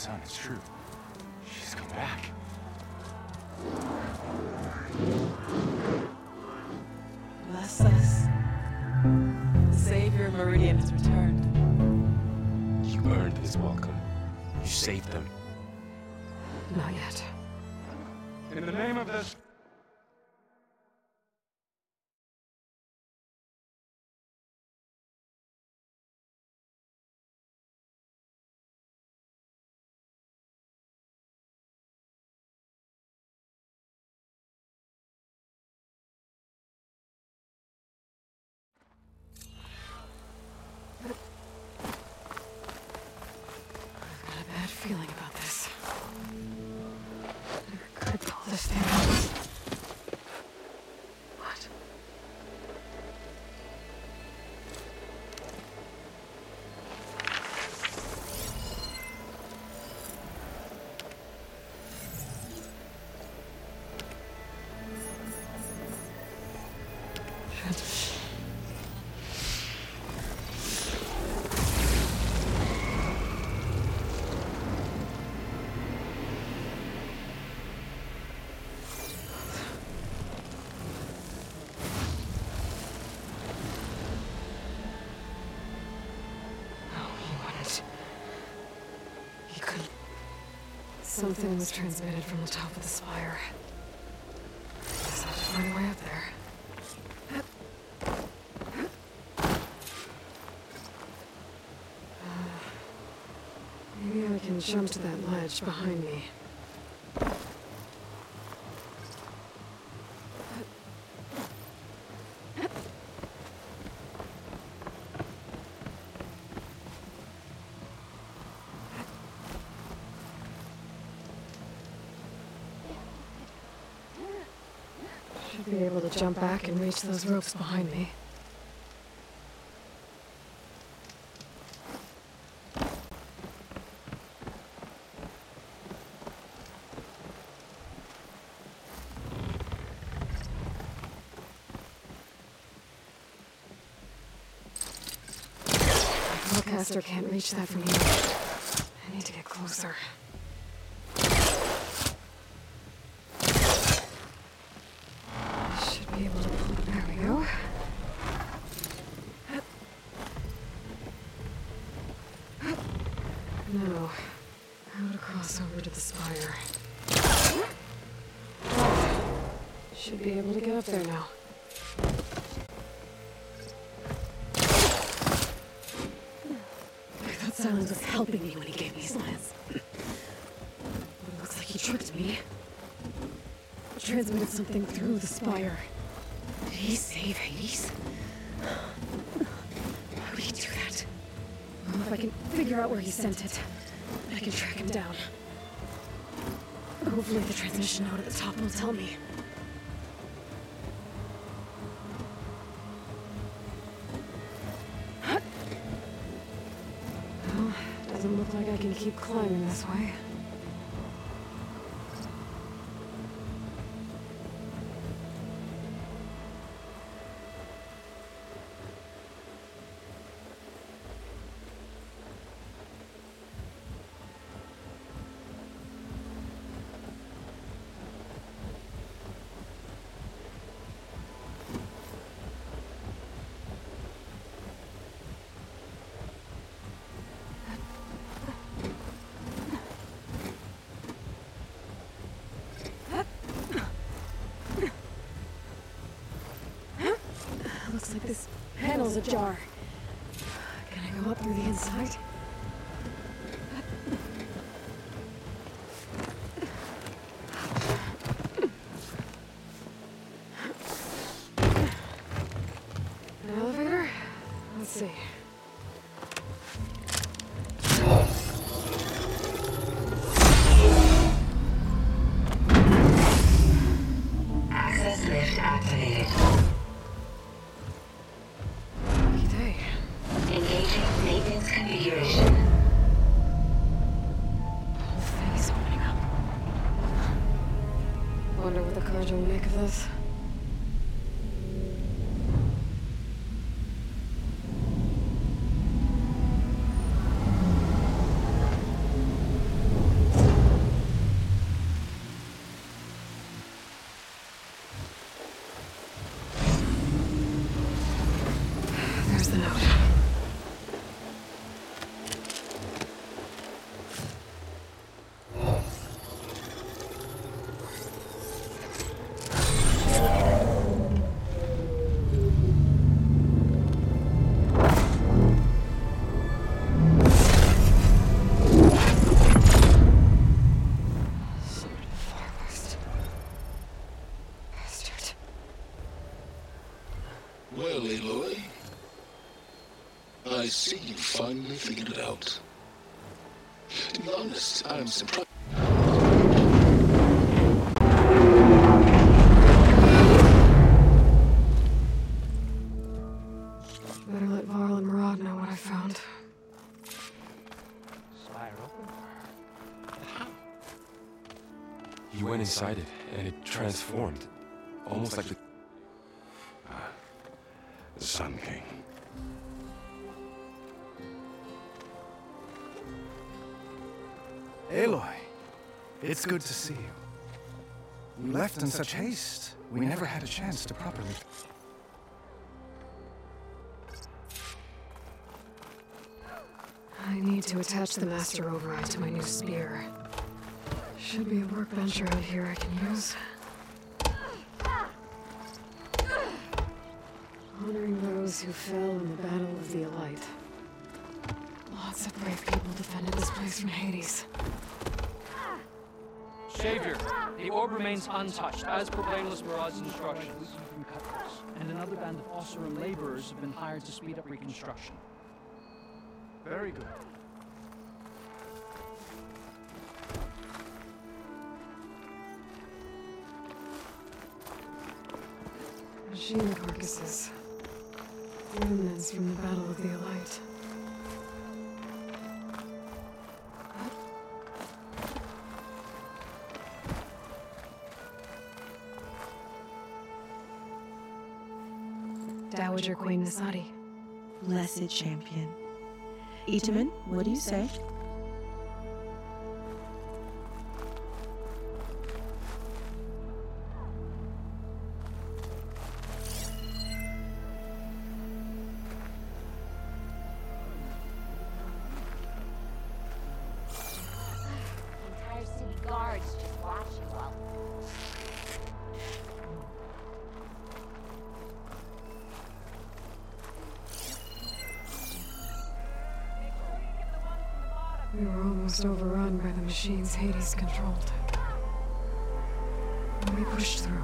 son, it's true. She's come back. Bless us. The Savior Meridian has returned. You earned this welcome. You saved them. Not yet. In the name of this... Feeling about this. I could pull this thing out. What? Shit. Something was transmitted from the top of the spire. Guess I'll just find a way up there. Maybe I can jump to that ledge behind me. Be able to jump back and reach those ropes behind me. My caster can't reach that from here. I need to get closer. Be able to pull. There we go. Now, how to cross over to the spire. Should be able to get up there now. I thought Silence was helping me when he gave me his lance. But it looks like he tricked me. Transmitted something through the spire. Did he save Hades? Why would he do that? Well, if I can figure out where he sent it, I can track him down. Hopefully the transmission node at the top will tell me. Well, doesn't look like I can keep climbing this way. Looks like this panel's ajar. Can I go up through the inside? An elevator? Let's see. Access lift activated. Engaging maintenance configuration. Whole thing is opening up. Wonder what the cards will make of this. Well, Aloy, I see you finally figured it out. To be honest, I'm surprised. Better let Varl and Murad know what I found. Spiral. You went inside it, and it transformed. Almost like the Sun King. Aloy, it's good to see you. You left in such haste, we never had a chance to properly... I need to attach the master override to my new spear. Should be a workbench around here I can use. Honoring those who fell in the Battle of the Elite. Lots of brave people defended this place from Hades. Savior, the orb remains untouched, as per Blameless Murad's instructions. And another band of Ossurum laborers have been hired to speed up reconstruction. Very good. Machine carcasses. Remnants from the Battle of the Elite. Dowager Queen Nasadi. Blessed champion. Itaman, what do you say? Entire city guards just watch you while... We were almost overrun by the machines Hades controlled. And we pushed through.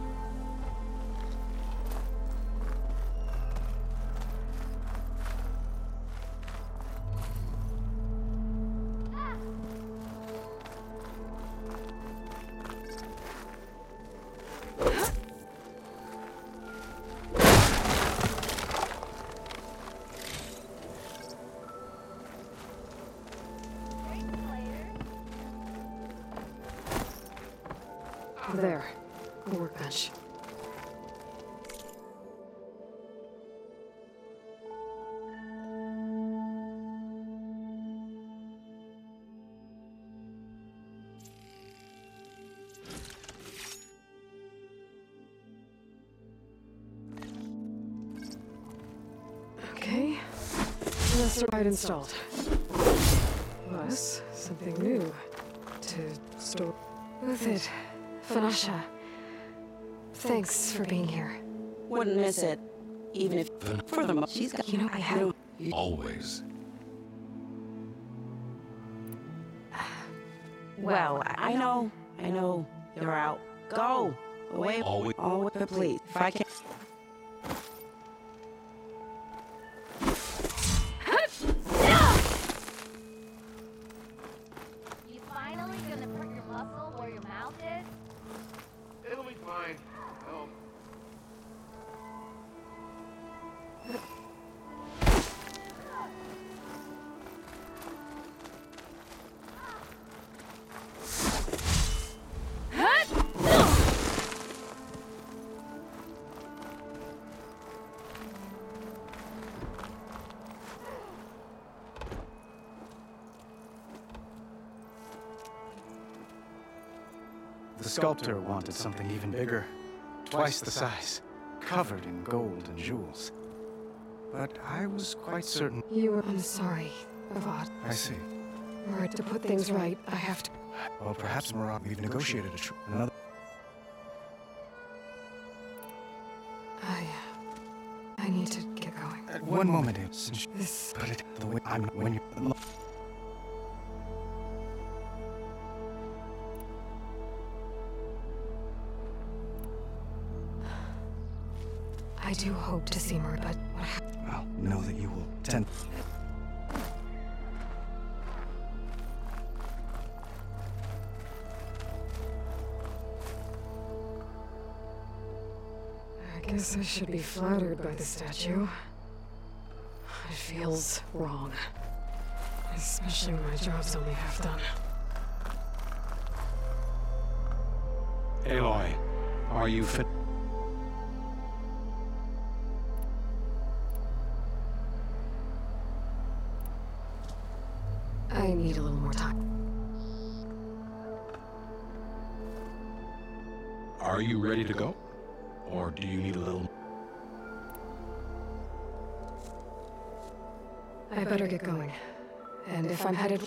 There. The workbench. Okay. Master ride installed. Plus, something new to store with it. Fanasha, thanks for being here. Wouldn't miss it. Even if... Furthermore, she's got... You know, I have... Always. Well, I know. You're out. Go! Away. Always. Always, but please. If I can... You finally gonna put your muscle where your mouth is? It'll be fine. Oh. The sculptor wanted something even bigger. Twice the size. Covered in gold and jewels. But I was quite certain... I'm sorry, Avad. I see. Or to put things right, I have to... Well, perhaps Murad, we've negotiated another... I need to get going. One moment, since This... put it the way I'm... When you... I do hope to see more, but what happened? Well, know that you will tend... I guess I should be flattered by the statue. It feels wrong. Especially when my job's only half done. Aloy, are you fit? I need a little more time. Are you ready to go? Or do you need a little... I better get going. And if I'm headed...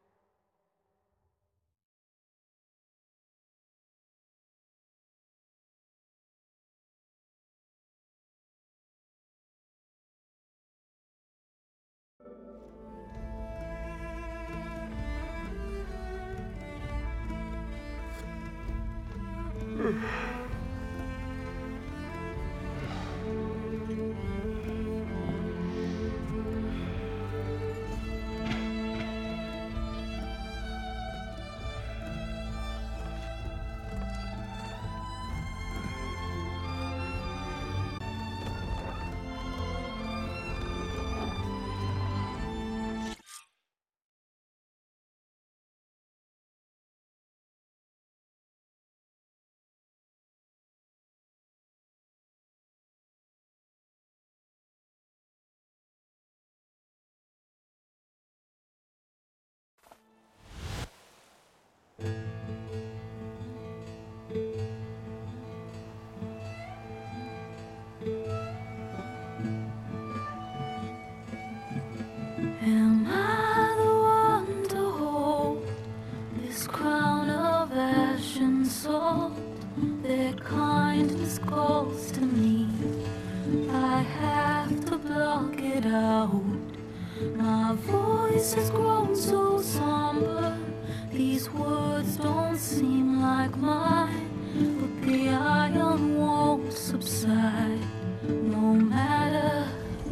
Am I the one to hold this crown of ash and salt? Their kindness calls to me. I have to block it out. My voice has grown so somber. These words don't seem like mine, but the iron won't subside. No matter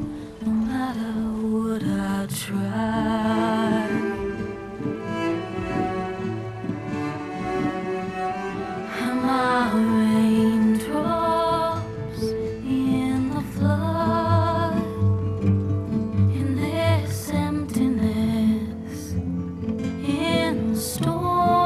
what I try. Am I raindrops in the flood? In this emptiness, in the storm.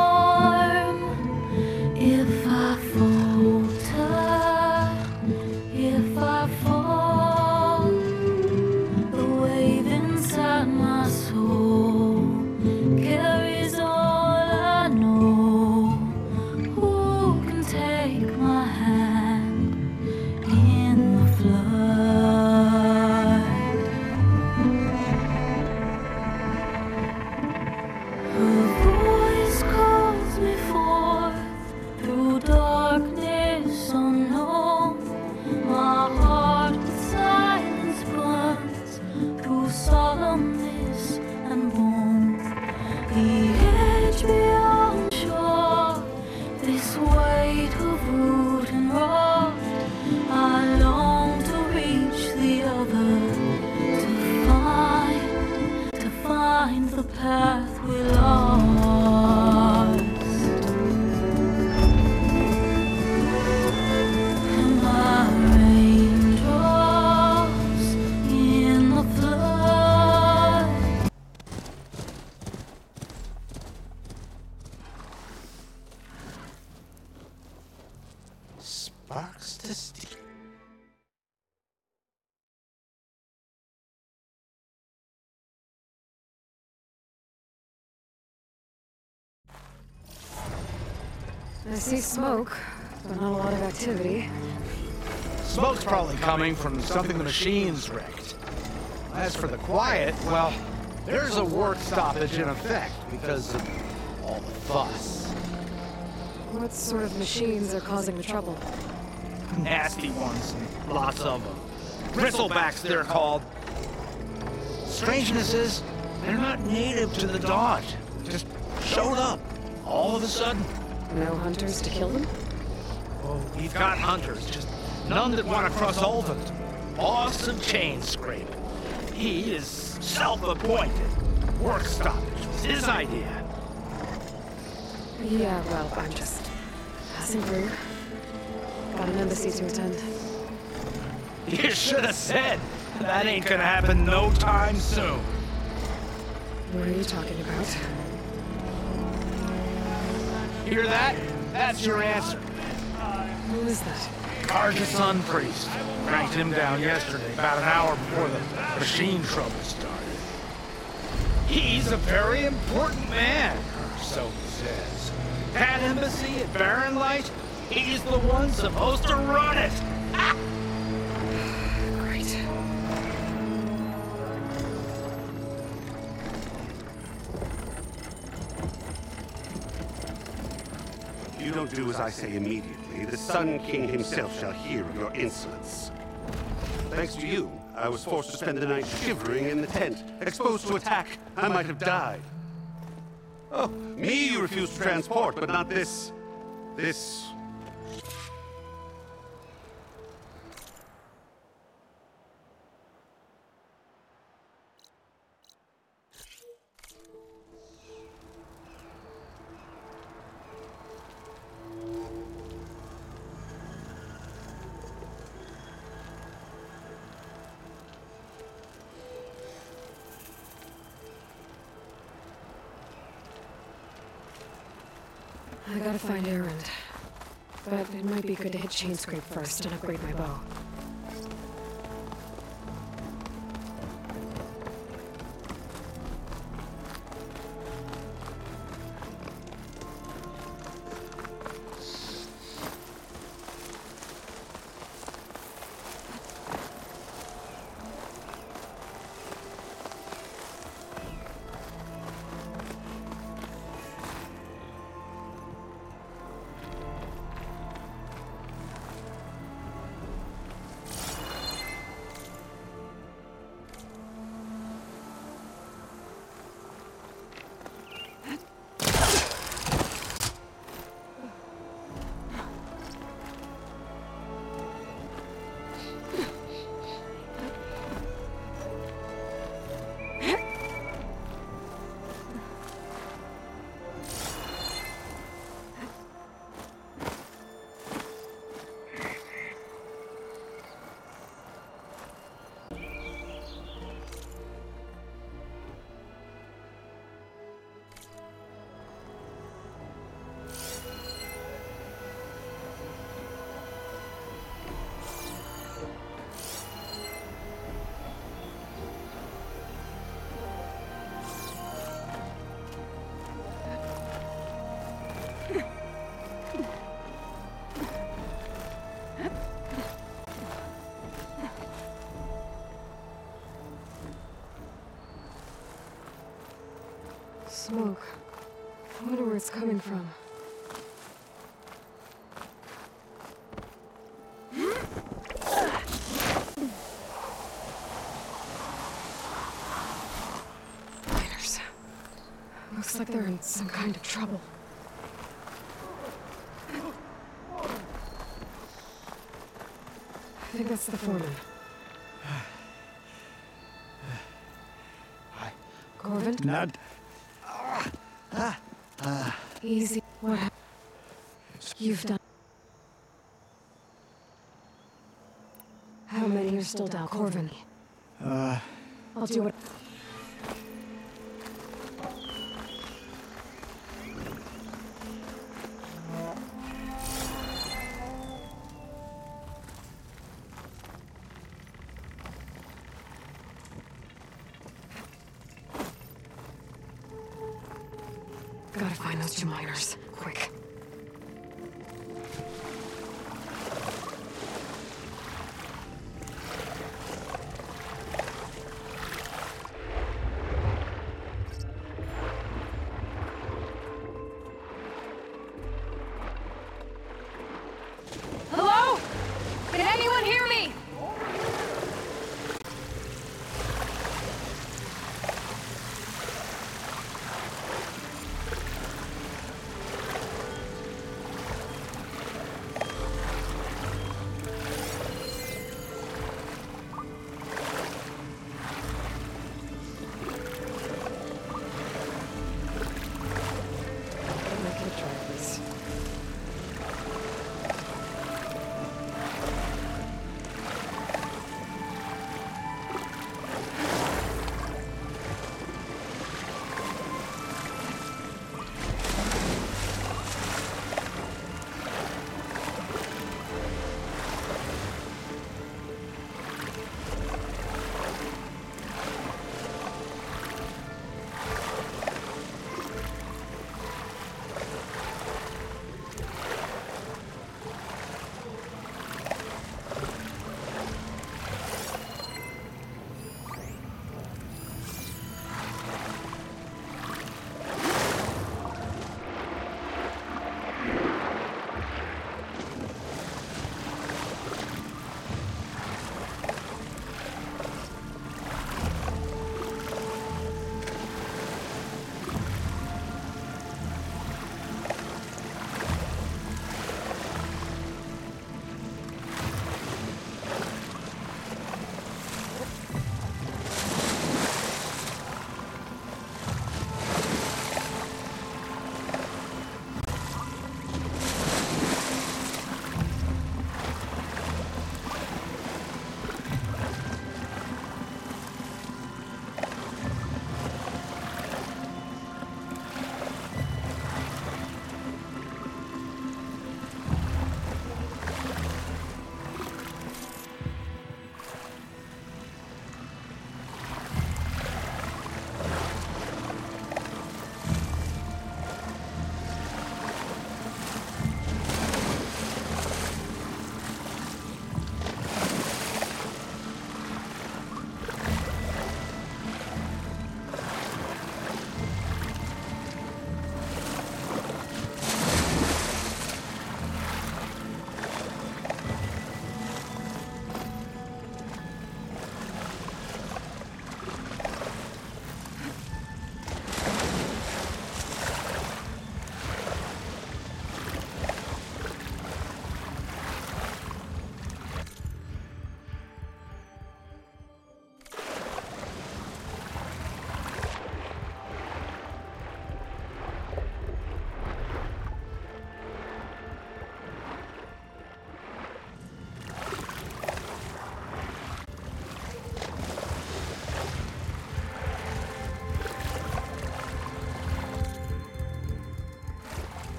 If I falter, if I fall, the wave inside my soul carries all I know. Who can take my hand in the flood? Her voice calls me forth through darkness unknown. My heart with silence burns through solemnness and bone. The edge beyond shore, this weight of root and rot. I long to reach the other, to find the path we lost. Am I raindrops in the flood? Sparks to steel. I see smoke, but not a lot of activity. Smoke's probably coming from something the machines wrecked. As for the quiet, well, there's a work stoppage in effect because of all the fuss. What sort of machines are causing the trouble? Nasty ones, lots of them. Bristlebacks, they're called. Strangeness is, they're not native to the Dodge. Just showed up, all of a sudden. No hunters to kill them? Oh, we've got hunters, just None that want to cross Ulvund. Boss of chain scrape. He is self-appointed. Work stoppage was his idea. Yeah, well, I'm just passing through. Got an embassy to attend. You should have said. That ain't gonna happen no time soon. What are you talking about? Hear that? That's your answer. Who is that? Artisan priest. Cranked him down yesterday, about an hour before the machine trouble started. He's a very important man, or so he says. That embassy at Barren Light, he's the one supposed to run it. Great. If you don't do as I say immediately, the Sun King himself shall hear of your insolence. Thanks to you, I was forced to spend the night shivering in the tent, exposed to attack. I might have died. Oh, me you refused to transport, but not this. This... I gotta find Erend. But it might be good to hit Chainscrape first and upgrade my bow. Smoke. I wonder where it's coming from. Miners. Looks like they're in some kind of trouble. I think that's the foreman. Corvin? Not. Easy. What happened? You've done. How many are still down, Corvin? I'll do what. Gotta find those two miners. Quick. Hello? Can anyone hear me?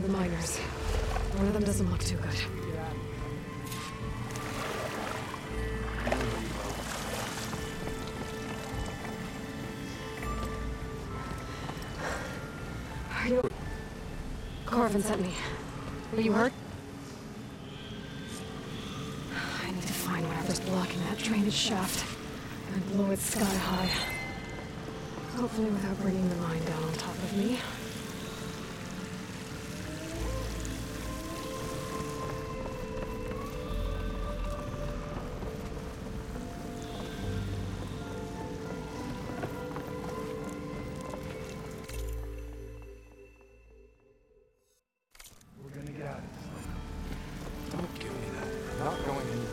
The miners. One of them doesn't look too good. Are you... Corvin sent me. Are you hurt? I need to find whatever's blocking that drainage shaft and blow it sky high. Hopefully without bringing the mine down on top of me. We're gonna get out of this. Don't give me that. I'm not going anywhere.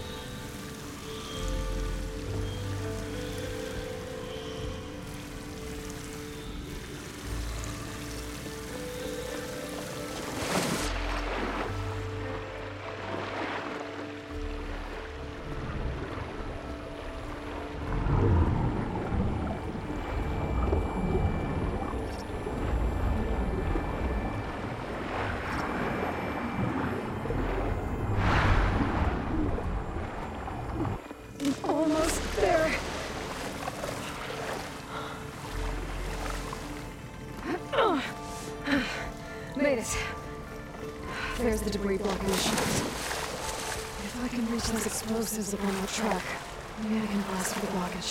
Almost there. Made it. There's the debris blocking the shaft. If I can reach those explosives upon that track, maybe I can blast through the blockage.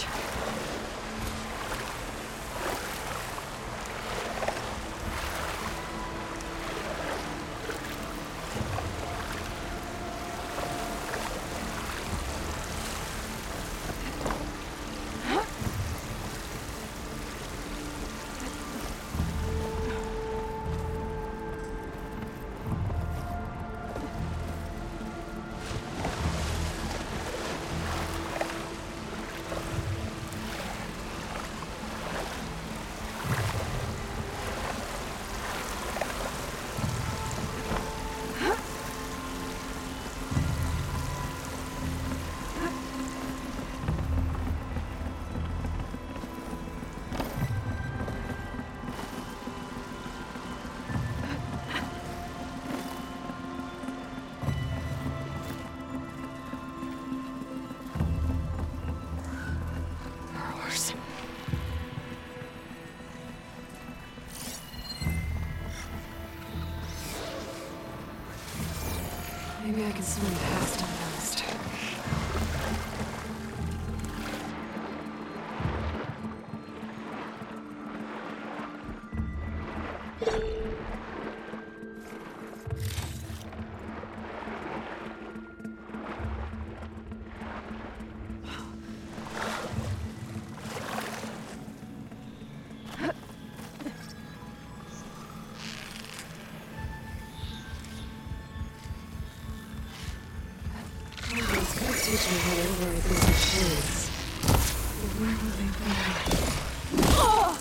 Maybe I can swim past him first. Teach me how to override these machines. But where will they be? Oh!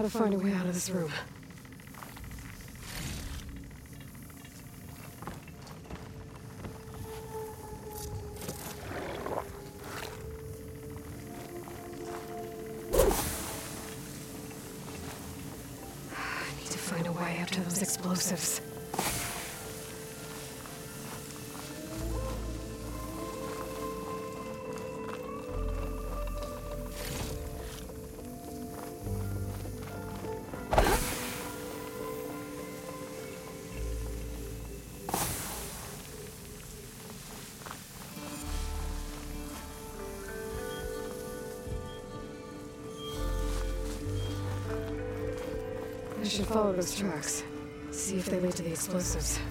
gotta find a way out of this room. I need to find a way up to those explosives. I should follow those tracks. See if they lead to the explosives.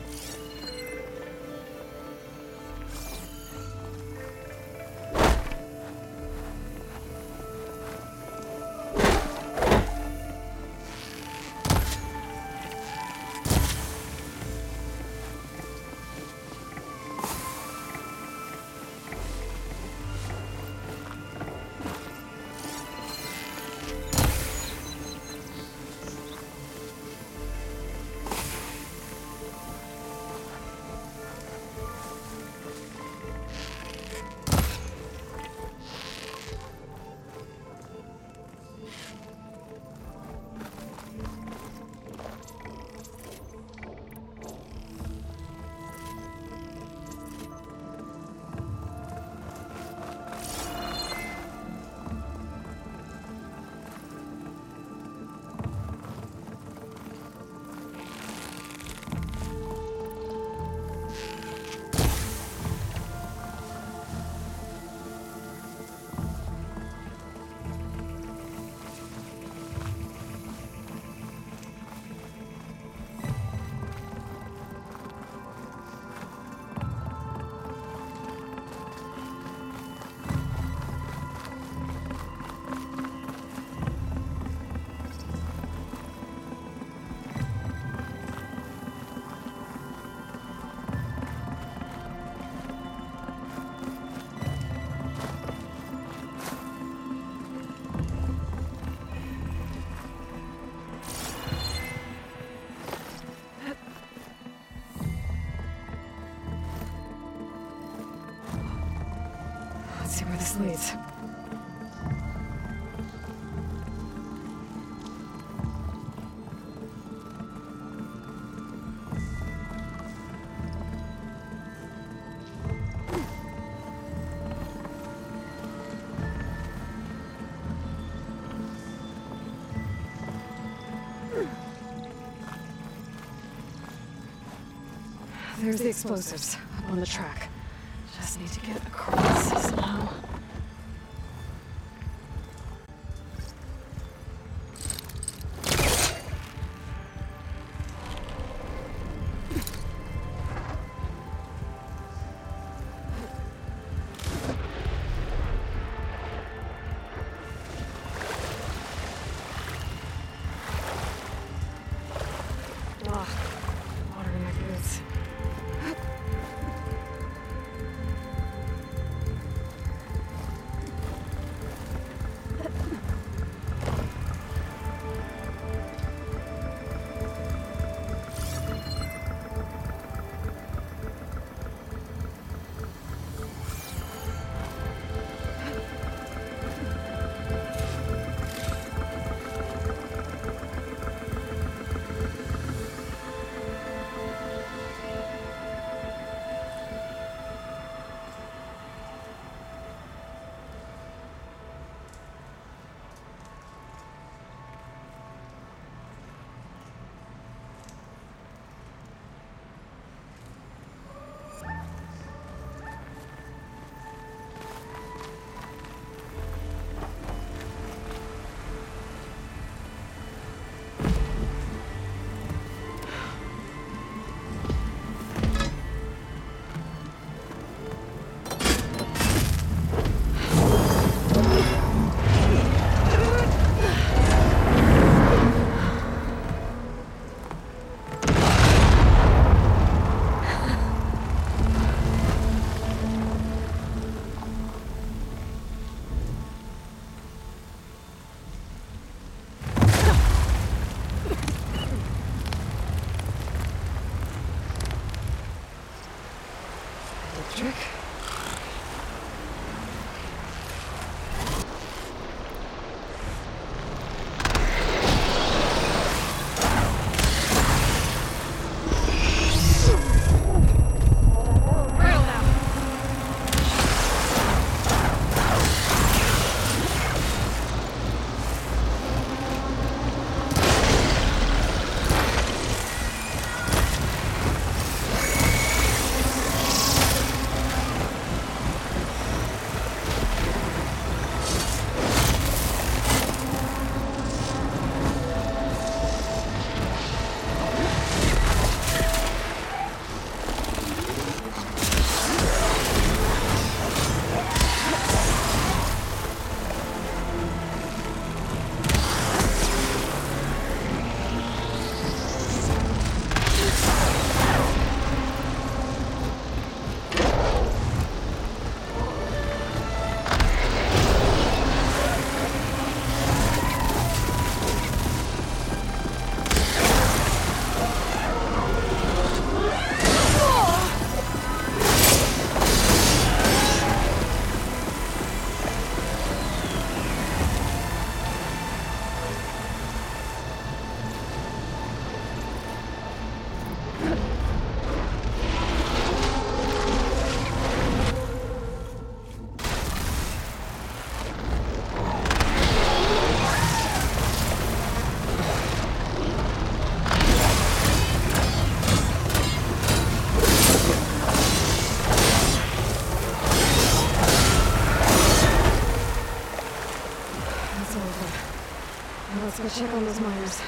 Let's see where this leads. There's the explosives up on the track. Just need to get across somehow. Water in my boots. electric. Let's go check on those miners.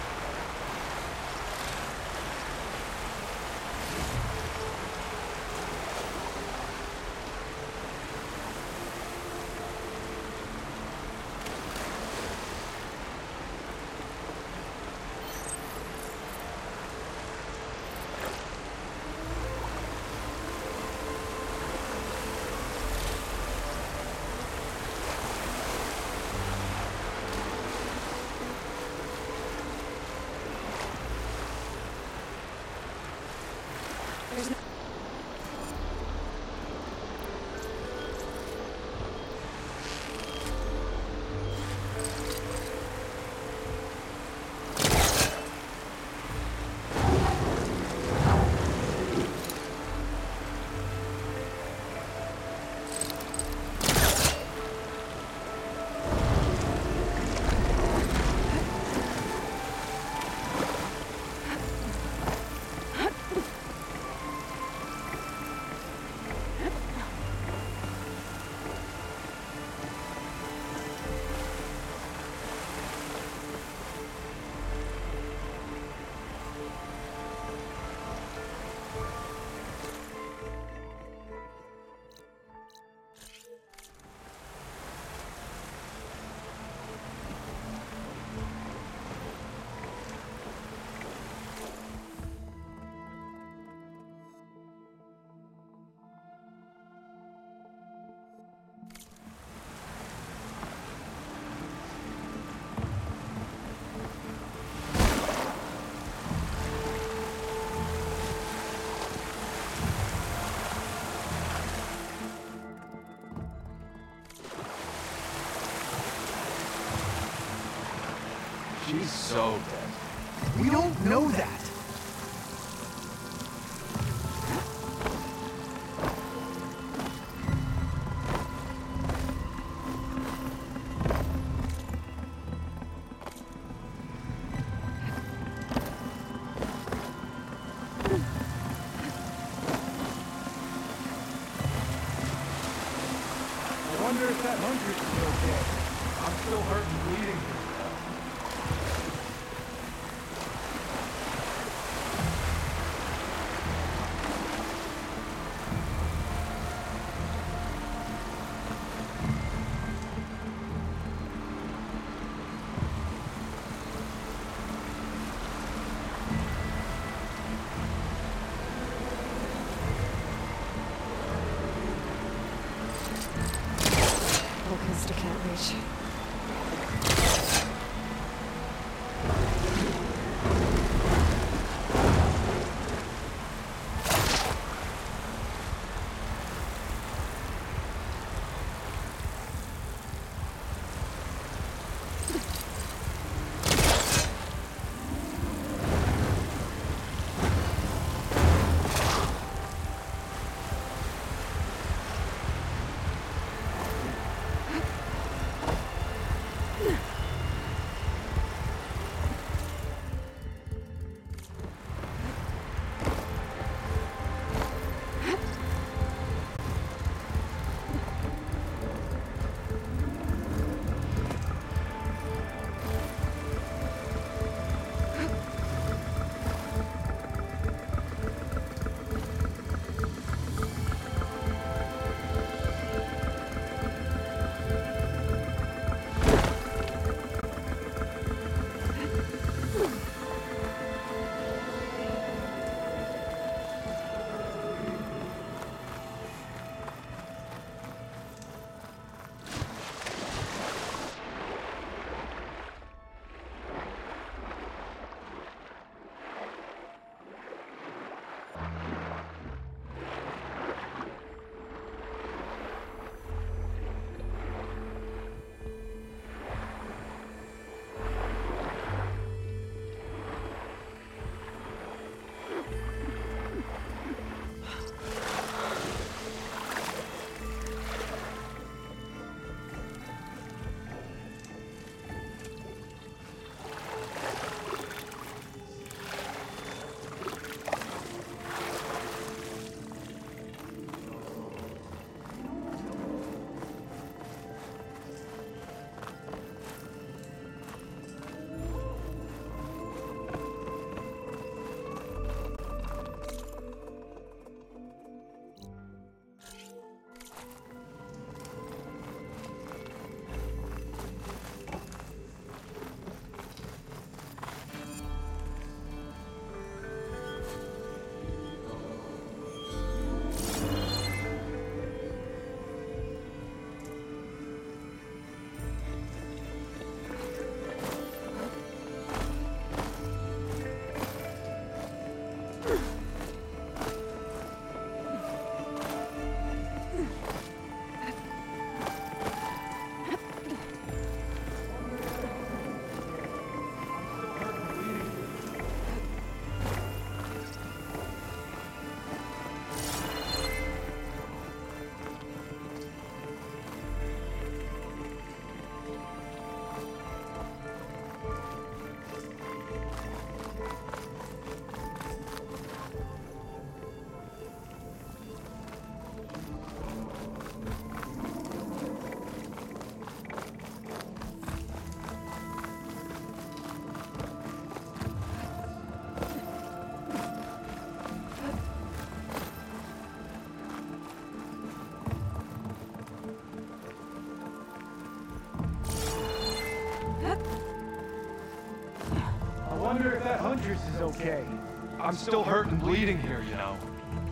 She's so dead. We don't know that. I wonder if that hunter's still dead. I'm still hurt and bleeding. Focused, I can't reach. Huntress is okay. I'm still hurt and bleeding here, you know.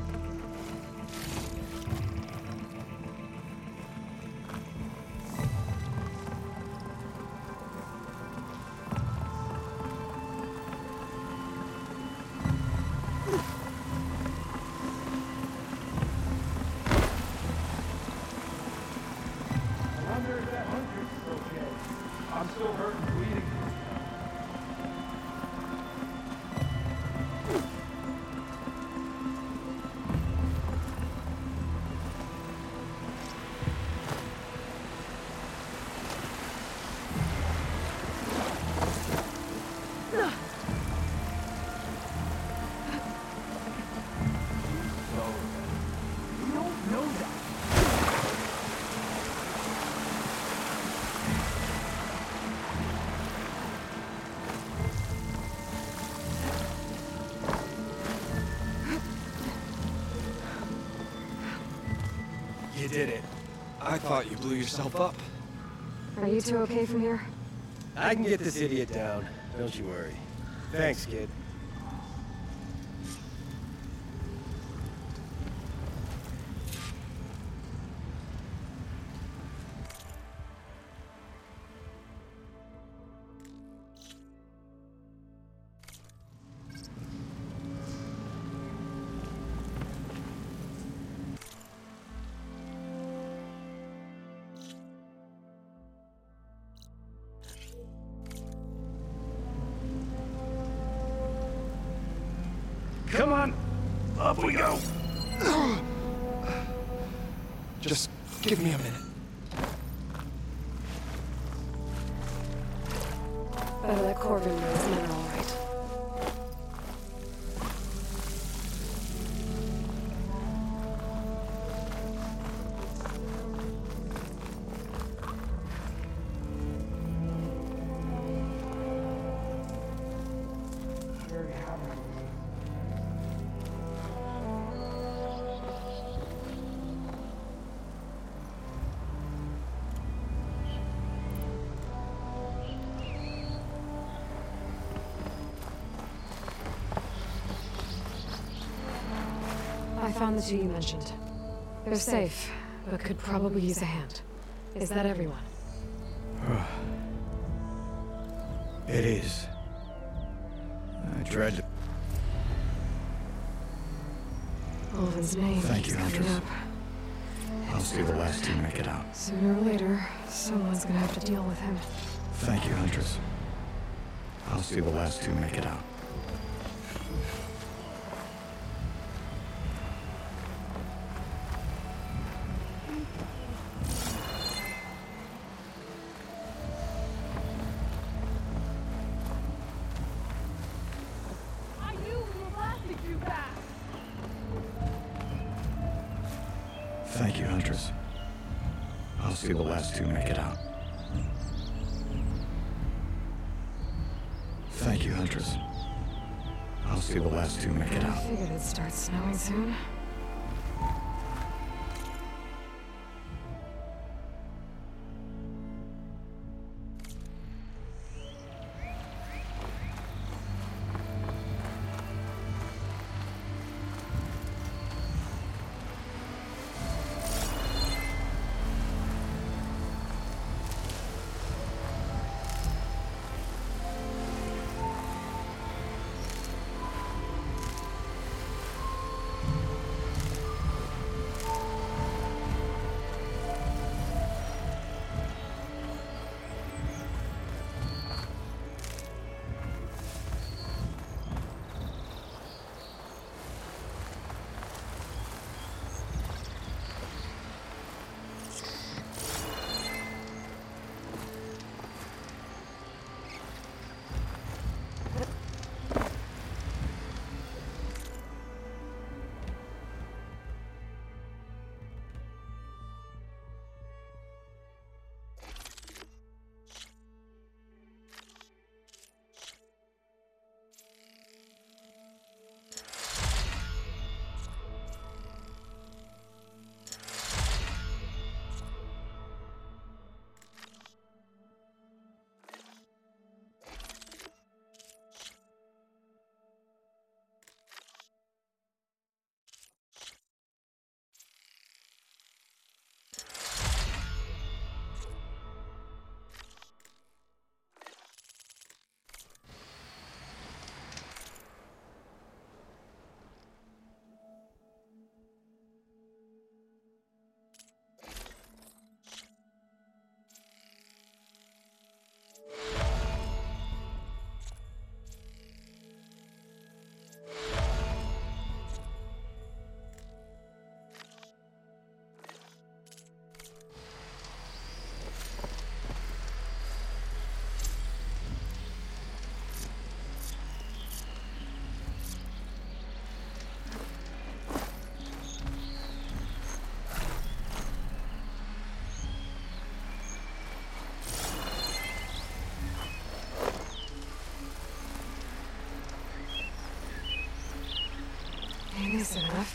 I wonder if that Huntress is okay. I'm still hurt and bleeding here. You did it. I thought you blew yourself up. Are you two okay from here? I can get this idiot down. Don't you worry. Thanks, kid. Come on, up we go. Just give me a minute. Better let Corvin know his men are all right. I found the two you mentioned. They're safe, but could probably use a hand. Is that everyone? It is. I tried to... Ulvin's name Thank keeps you, coming Huntress. up. I'll see the last two make it out. Sooner or later, someone's gonna have to deal with him. Thank you, Huntress. I'll see the last two make it out. Thank you, Huntress. I'll see the last two make it out. Thank you, Huntress. I'll see the last two make it I out. figured it'd start snowing soon. Ain't enough.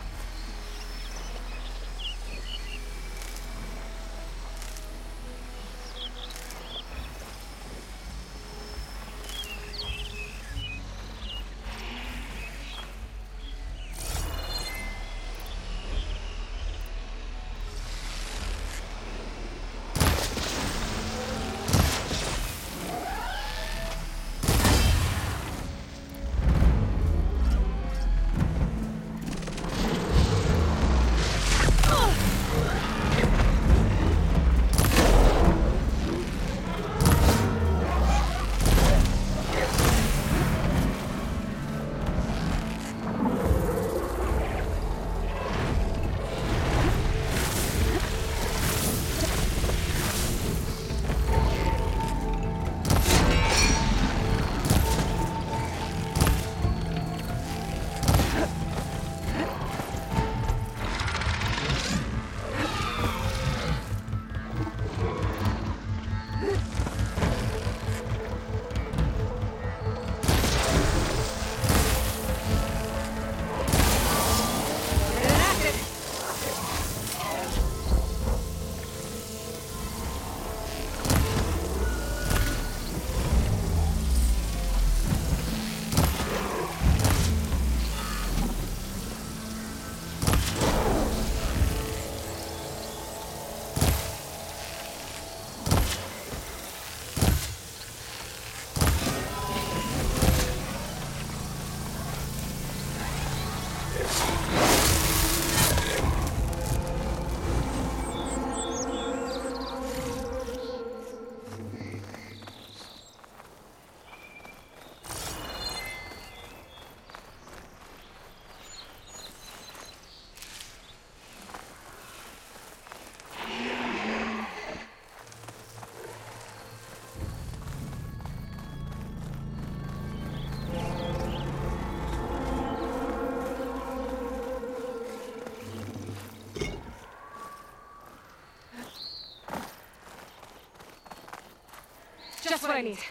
Just what I need.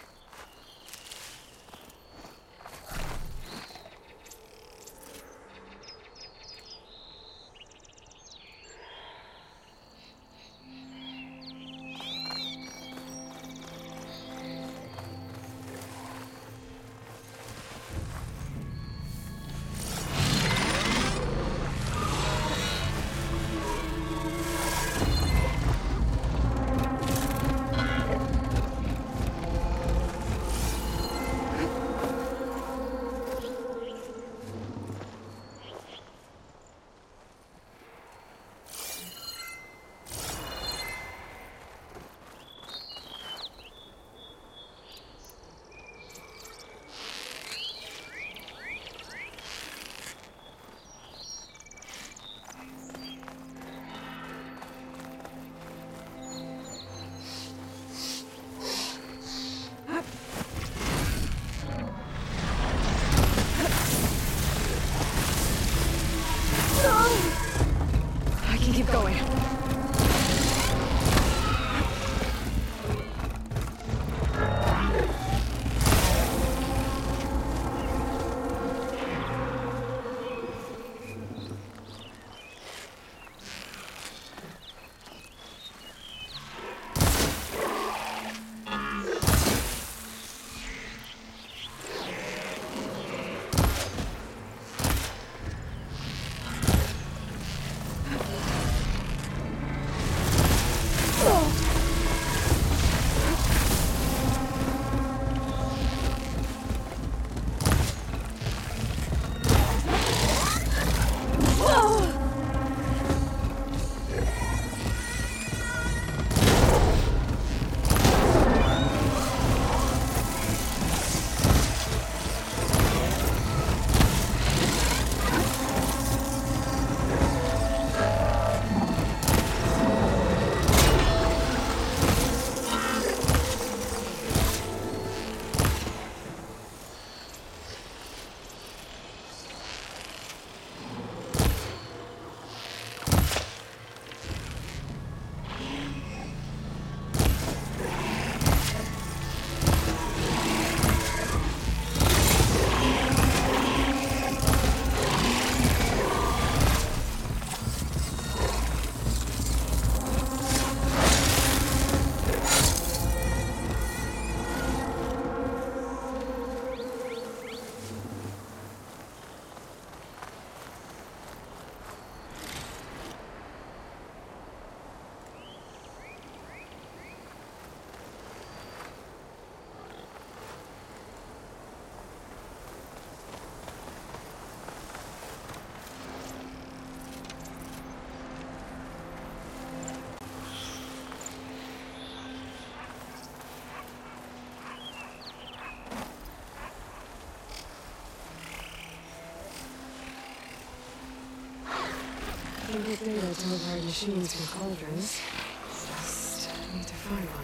can get data to override machines from cauldrons. Just need to find one.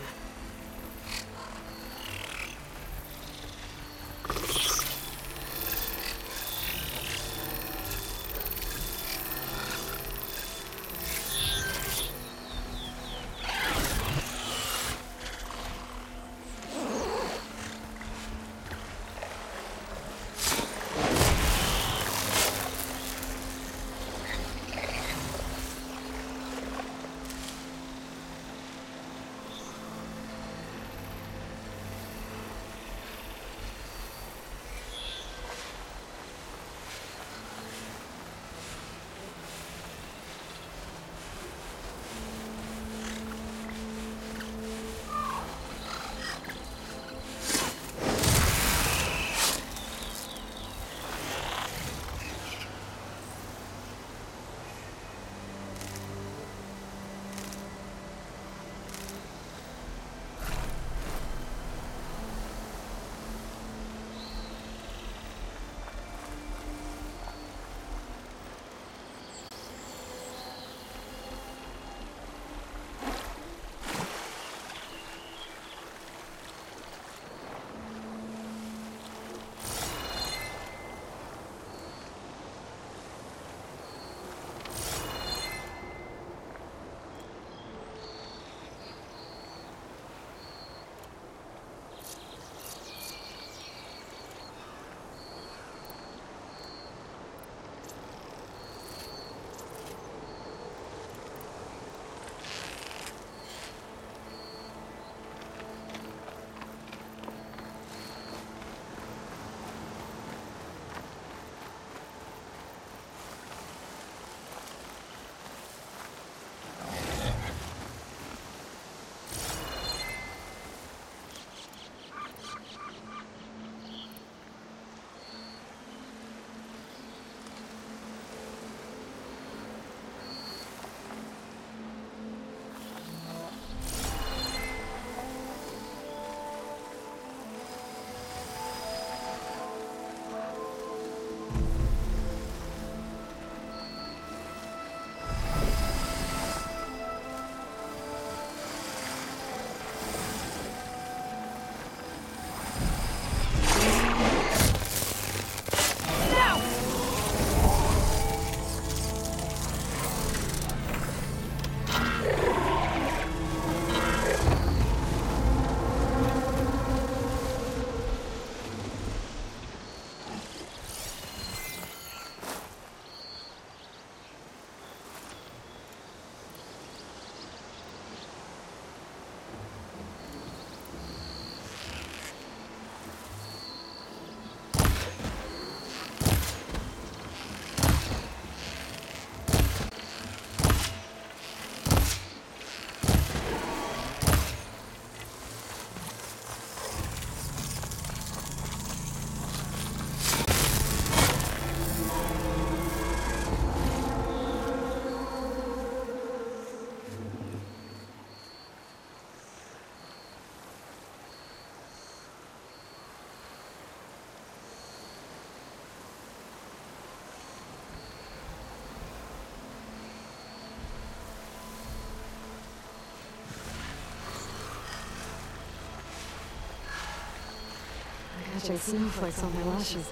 Catching snowflakes on my lashes.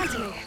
to me!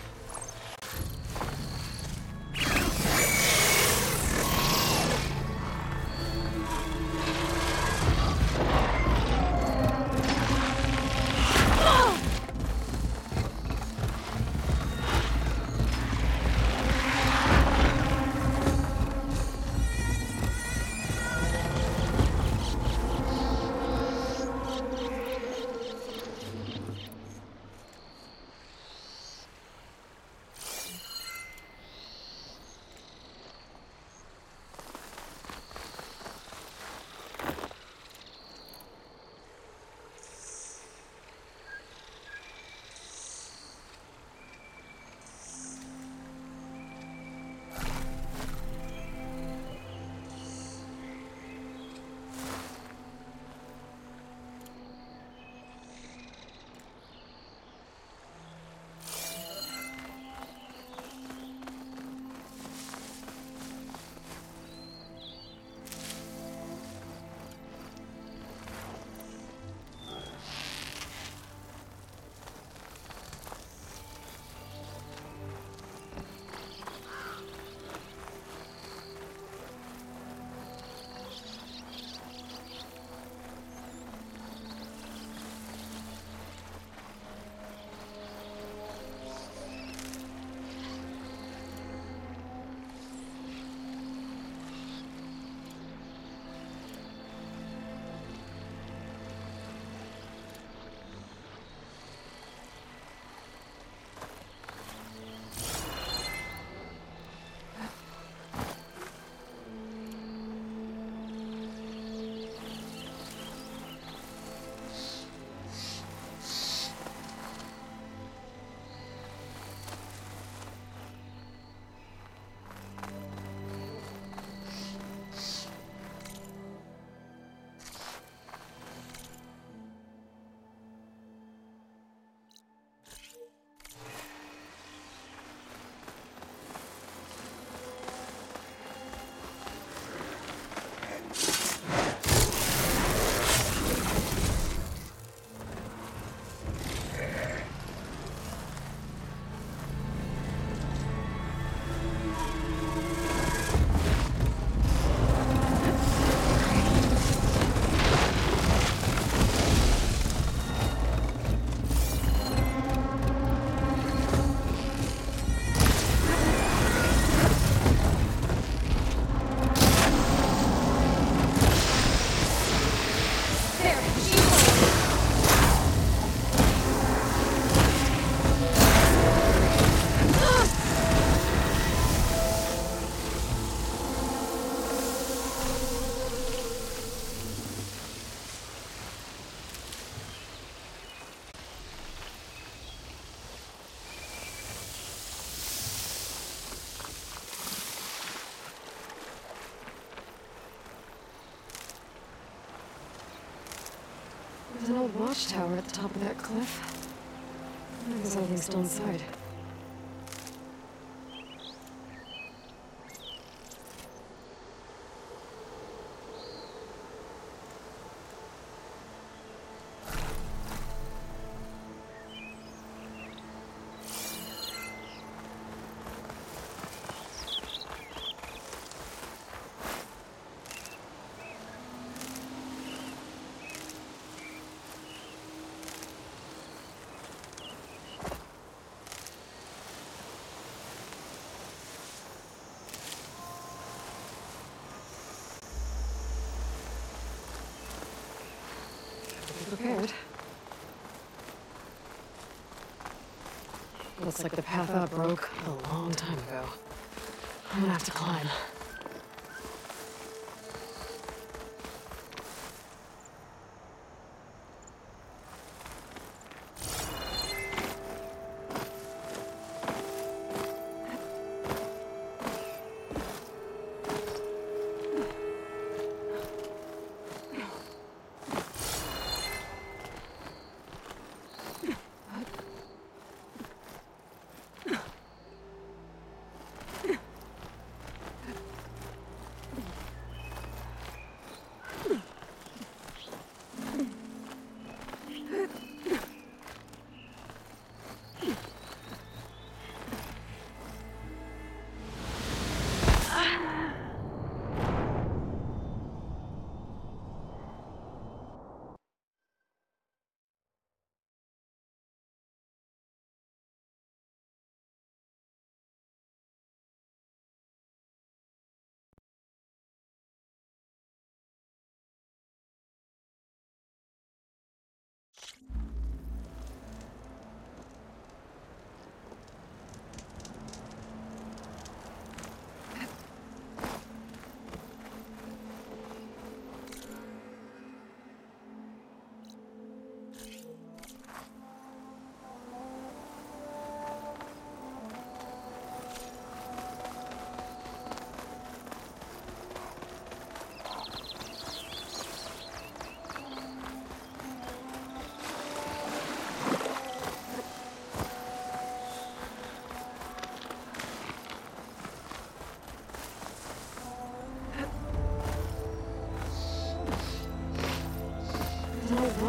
There's an old watchtower at the top of that cliff. I guess everything's still inside. Prepared. Looks like the path out broke a long time ago. I'm gonna have to climb.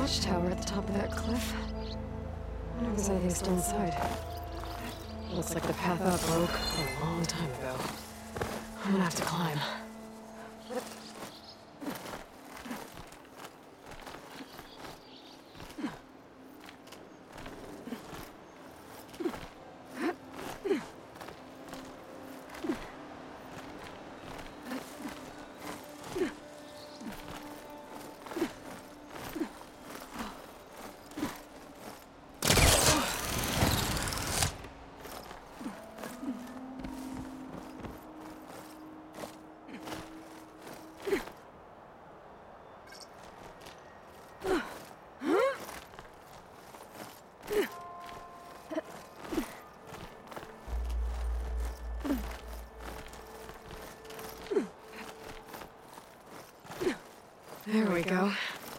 watchtower at the top of that cliff. I wonder if there's anything still inside. Looks like the path up broke a long time ago. I'm gonna have to climb. There we go.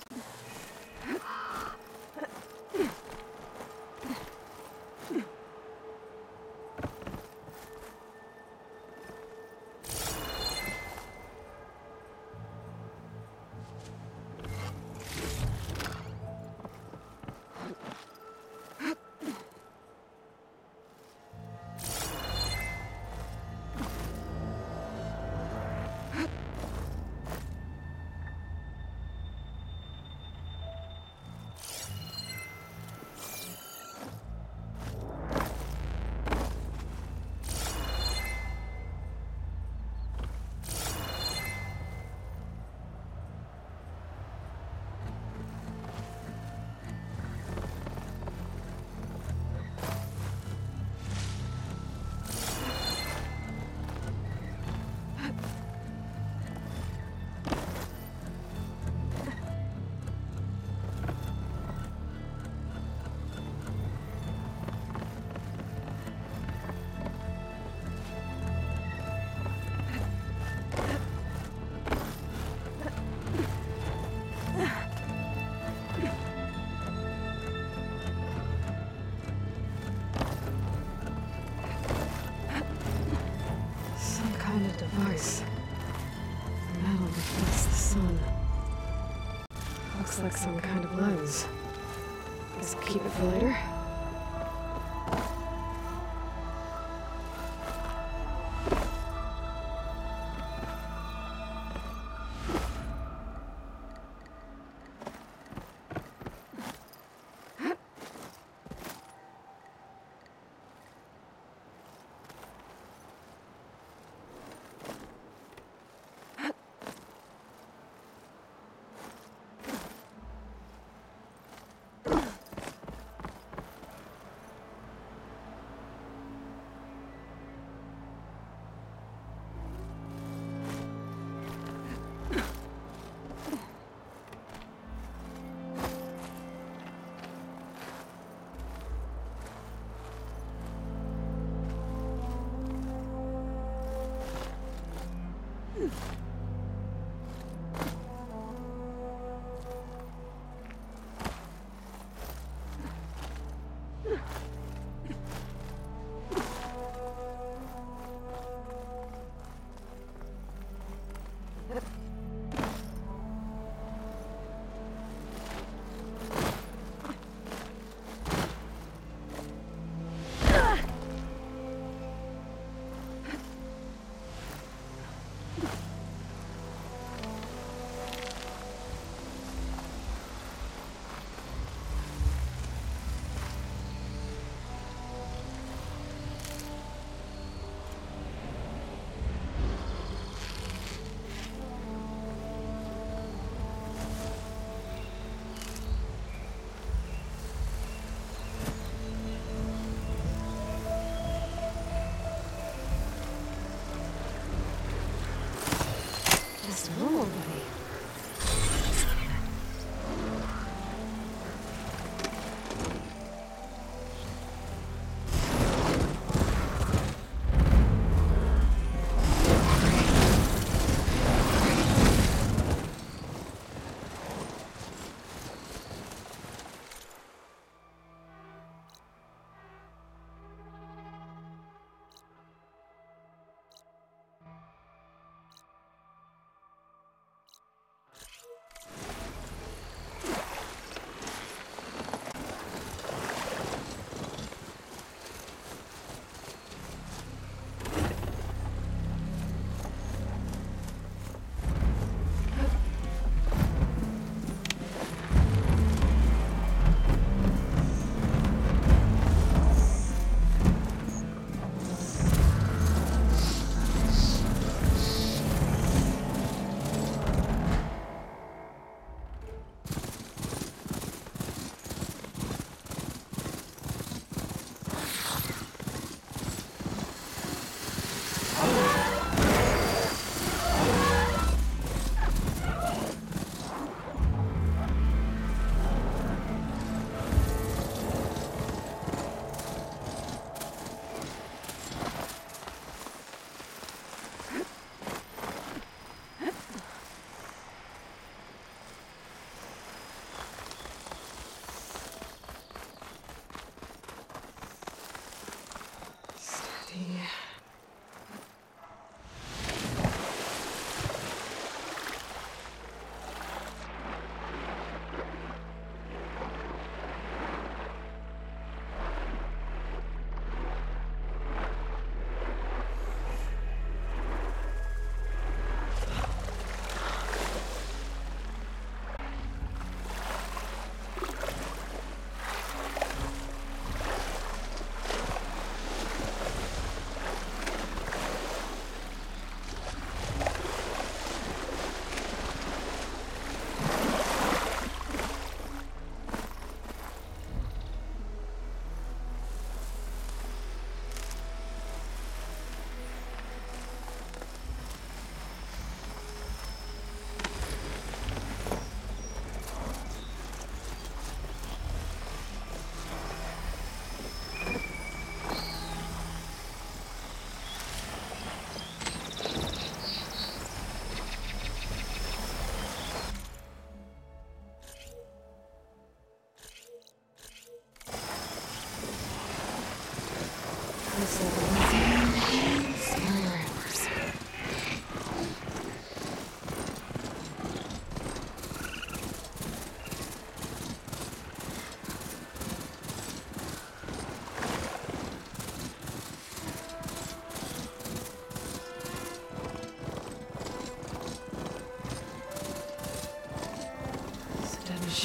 Device. Metal reflects the sun. Looks like some kind of lens. Guess I'll keep it for later.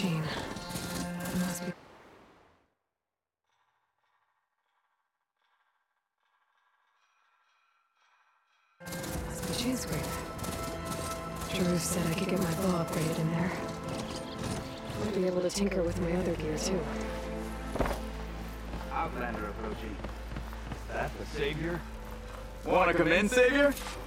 machine. It must be... Must be chain scrape. Drew said I could get my bow upgraded in there. I'd be able to tinker with my other gear, too. Outlander approaching. Is that the Savior? Wanna come in, Savior?